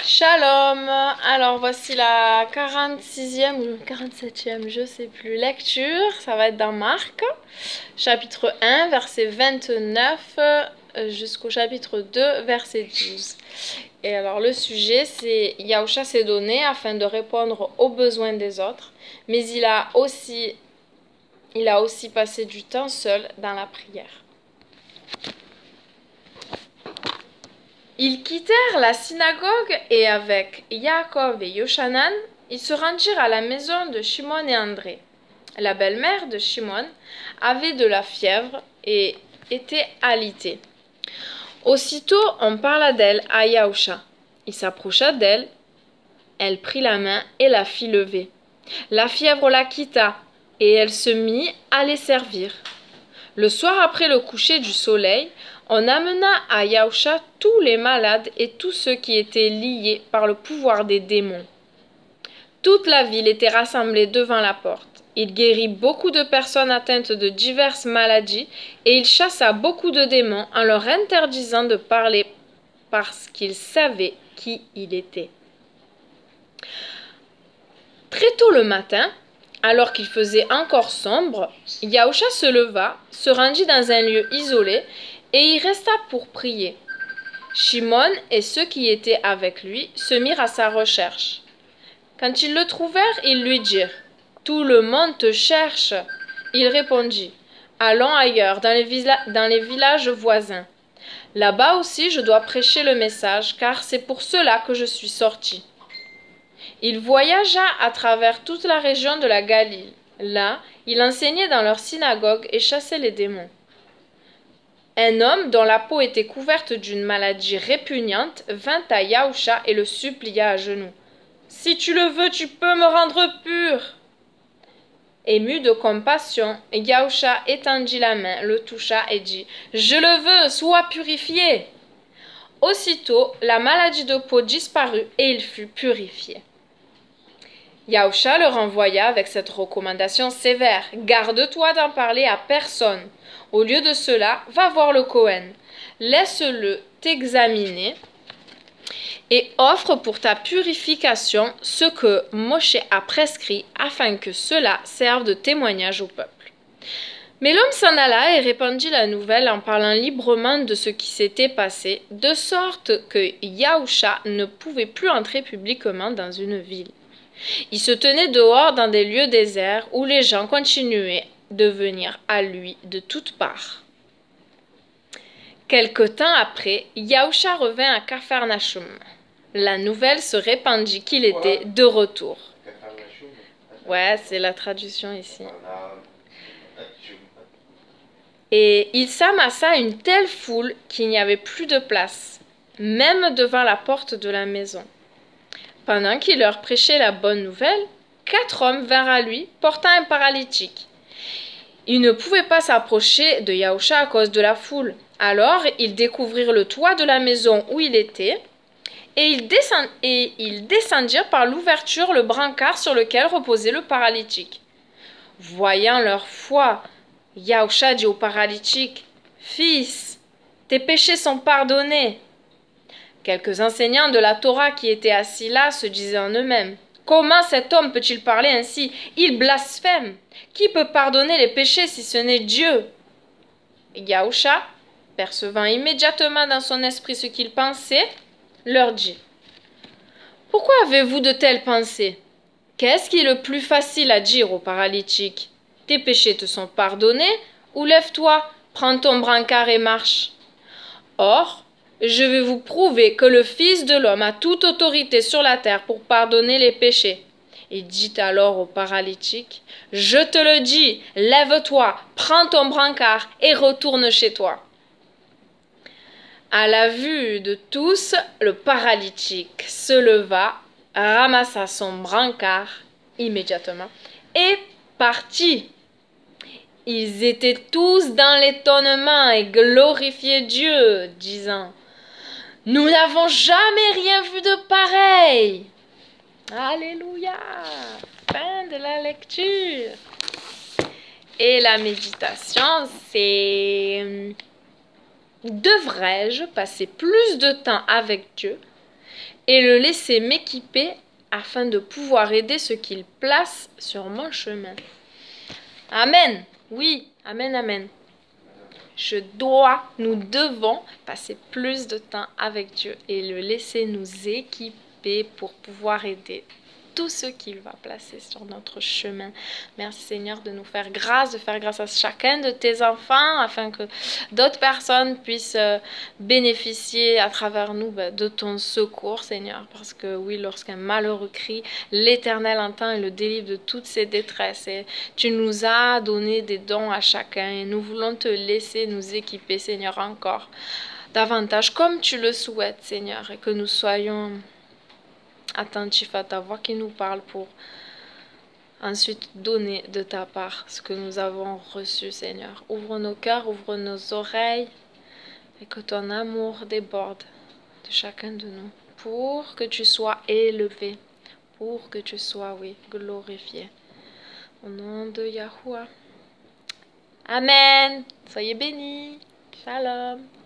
Shalom. Alors voici la 46e ou 47e, je sais plus, lecture. Ça va être dans Marc, chapitre 1, verset 29 jusqu'au chapitre 2, verset 12. Et alors le sujet, c'est Yahusha s'est donné afin de répondre aux besoins des autres, mais il a aussi passé du temps seul dans la prière. Ils quittèrent la synagogue et avec Yaakov et Yochanan, ils se rendirent à la maison de Shimon et André. La belle-mère de Shimon avait de la fièvre et était alitée. Aussitôt, on parla d'elle à Yahusha. Il s'approcha d'elle, elle prit la main et la fit lever. La fièvre la quitta et elle se mit à les servir. Le soir après le coucher du soleil, on amena à Yahusha tous les malades et tous ceux qui étaient liés par le pouvoir des démons. Toute la ville était rassemblée devant la porte. Il guérit beaucoup de personnes atteintes de diverses maladies et il chassa beaucoup de démons en leur interdisant de parler parce qu'ils savaient qui il était. Très tôt le matin, alors qu'il faisait encore sombre, Yahusha se leva, se rendit dans un lieu isolé et y resta pour prier. Shimon et ceux qui étaient avec lui se mirent à sa recherche. Quand ils le trouvèrent, ils lui dirent « Tout le monde te cherche !» Il répondit « Allons ailleurs, dans les villages voisins. Là-bas aussi je dois prêcher le message, car c'est pour cela que je suis sorti. » Il voyagea à travers toute la région de la Galile. Là, il enseignait dans leur synagogue et chassait les démons. Un homme dont la peau était couverte d'une maladie répugnante vint à Yahusha et le supplia à genoux. « Si tu le veux, tu peux me rendre pur !» Ému de compassion, Yahusha étendit la main, le toucha et dit « Je le veux, sois purifié !» Aussitôt, la maladie de peau disparut et il fut purifié. Yahusha le renvoya avec cette recommandation sévère. « Garde-toi d'en parler à personne. Au lieu de cela, va voir le Cohen. Laisse-le t'examiner et offre pour ta purification ce que Moshe a prescrit afin que cela serve de témoignage au peuple. » Mais l'homme s'en alla et répandit la nouvelle en parlant librement de ce qui s'était passé, de sorte que Yahusha ne pouvait plus entrer publiquement dans une ville. Il se tenait dehors dans des lieux déserts où les gens continuaient de venir à lui de toutes parts. Quelque temps après, Yahusha revint à Capharnaüm. La nouvelle se répandit qu'il était de retour. Ouais, c'est la traduction ici. Et il s'amassa une telle foule qu'il n'y avait plus de place, même devant la porte de la maison. Pendant qu'il leur prêchait la bonne nouvelle, 4 hommes vinrent à lui, portant un paralytique. Ils ne pouvaient pas s'approcher de Yahusha à cause de la foule. Alors, ils découvrirent le toit de la maison où il était, et ils descendirent par l'ouverture le brancard sur lequel reposait le paralytique. Voyant leur foi, Yahusha dit au paralytique, « Fils, tes péchés sont pardonnés. » Quelques enseignants de la Torah qui étaient assis là se disaient en eux-mêmes, « Comment cet homme peut-il parler ainsi? Il blasphème. Qui peut pardonner les péchés si ce n'est Dieu ?» Yahusha, percevant immédiatement dans son esprit ce qu'ils pensaient, leur dit, « Pourquoi avez-vous de telles pensées? Qu'est-ce qui est le plus facile à dire au paralytique? Tes péchés te sont pardonnés, ou lève-toi, prends ton brancard et marche. Or, je vais vous prouver que le Fils de l'homme a toute autorité sur la terre pour pardonner les péchés. » Il dit alors au paralytique, « Je te le dis, lève-toi, prends ton brancard et retourne chez toi. » À la vue de tous, le paralytique se leva, ramassa son brancard immédiatement et partit. Ils étaient tous dans l'étonnement et glorifiaient Dieu, disant « Nous n'avons jamais rien vu de pareil. » Alléluia! Fin de la lecture. Et la méditation, c'est « Devrais-je passer plus de temps avec Dieu et le laisser m'équiper afin de pouvoir aider ceux qu'il place sur mon chemin. Amen. Oui, amen, amen. Nous devons passer plus de temps avec Dieu et le laisser nous équiper pour pouvoir aider tous ceux qu'il va placer sur notre chemin. Merci Seigneur de nous faire grâce, de faire grâce à chacun de tes enfants afin que d'autres personnes puissent bénéficier à travers nous de ton secours Seigneur. Parce que oui, lorsqu'un malheureux crie, l'Éternel entend et le délivre de toutes ses détresses. Et tu nous as donné des dons à chacun et nous voulons te laisser nous équiper Seigneur encore davantage comme tu le souhaites Seigneur et que nous soyons attentif à ta voix qui nous parle pour ensuite donner de ta part ce que nous avons reçu, Seigneur. Ouvre nos cœurs, ouvre nos oreilles et que ton amour déborde de chacun de nous pour que tu sois élevé, pour que tu sois, oui, glorifié. Au nom de Yahuwah. Amen. Soyez bénis. Shalom.